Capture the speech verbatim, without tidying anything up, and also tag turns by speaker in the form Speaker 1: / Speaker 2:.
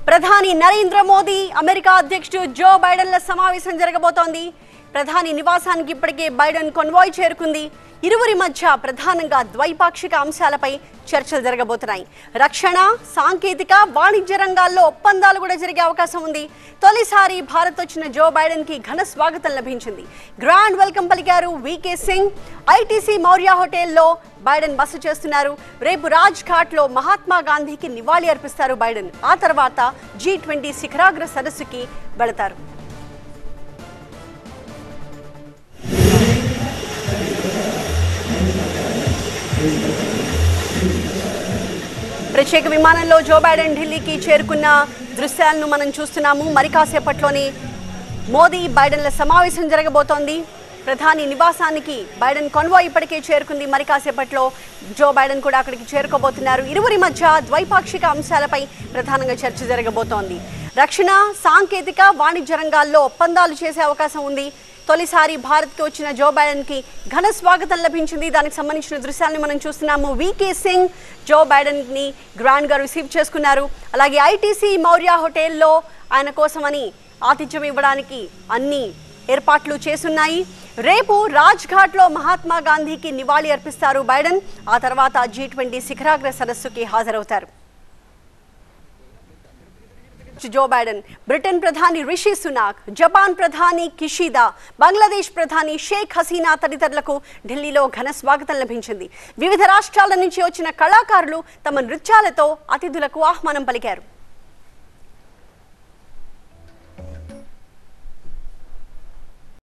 Speaker 1: ప్రధాని నరేంద్ర మోదీ అమెరికా అధ్యక్షుడు జో బైడెన్ల సమావేశం జరగబోతోంది. ప్రధాని నివాసానికి ఇప్పటికే బైడెన్ కాన్వాయ్ చేరుకుంది. ఇరువురి మధ్య ప్రధానంగా ద్వైపాక్షిక అంశాలపై చర్చలు జరగబోతున్నాయి. రక్షణ, సాంకేతిక, వాణిజ్య రంగాల్లో ఒప్పందాలు కూడా జరిగే అవకాశం ఉంది. తొలిసారి భారత్ వచ్చిన జో బైడెన్ కి ఘన స్వాగతం లభించింది. గ్రాండ్ వెల్కమ్ పలికారు వీకే సింగ్. ఐటీసీ మౌర్య హోటల్లో బైడెన్ బస చేస్తున్నారు. రేపు రాజ్ ఘాట్ లో మహాత్మా గాంధీకి నివాళి అర్పిస్తారు బైడెన్. ఆ తర్వాత జీ ట్వంటీ శిఖరాగ్ర సదస్సుకి వెళతారు. ప్రత్యేక విమానంలో జో బైడెన్ ఢిల్లీకి చేరుకున్న దృశ్యాలను మనం చూస్తున్నాము. మరి కాసేపట్లోనే మోదీ బైడెన్ల సమావేశం జరగబోతోంది. ప్రధాని నివాసానికి బైడెన్ కాన్వాయ్ ఇప్పటికే చేరుకుంది. మరి కాసేపట్లో జో బైడెన్ కూడా అక్కడికి చేరుకోబోతున్నారు. ఇరువురి మధ్య ద్వైపాక్షిక అంశాలపై ప్రధానంగా చర్చ జరగబోతోంది. రక్షణ, సాంకేతిక, వాణిజ్య రంగాల్లో ఒప్పందాలు చేసే అవకాశం ఉంది. తొలిసారి భారత్కి వచ్చిన జో బైడెన్ కి ఘన స్వాగతం లభించింది. దానికి సంబంధించిన దృశ్యాలను మనం చూస్తున్నాము. వీకే సింగ్ జో బైడెన్ ని గ్రాండ్ గా రిసీవ్ చేసుకున్నారు. అలాగే ఐటీసీ మౌర్య హోటల్లో ఆయన కోసమని ఆతిథ్యం ఇవ్వడానికి అన్ని ఏర్పాట్లు చేసున్నాయి. రేపు రాజ్ ఘాట్ లో మహాత్మా గాంధీకి నివాళి అర్పిస్తారు బైడెన్. ఆ తర్వాత జీ ట్వంటీ శిఖరాగ్ర సదస్సుకి హాజరవుతారు. జో బైడెన్, బ్రిటన్ ప్రధాని రిషి సునాక్, జపాన్ ప్రధాని కిషిదా, బంగ్లాదేశ్ ప్రధాని షేక్ హసీనా తదితరులకు ఢిల్లీలో ఘన స్వాగతం లభించింది. వివిధ రాష్ట్రాల నుంచి వచ్చిన కళాకారులు తమ నృత్యాలతో అతిథులకు ఆహ్వానం పలికారు.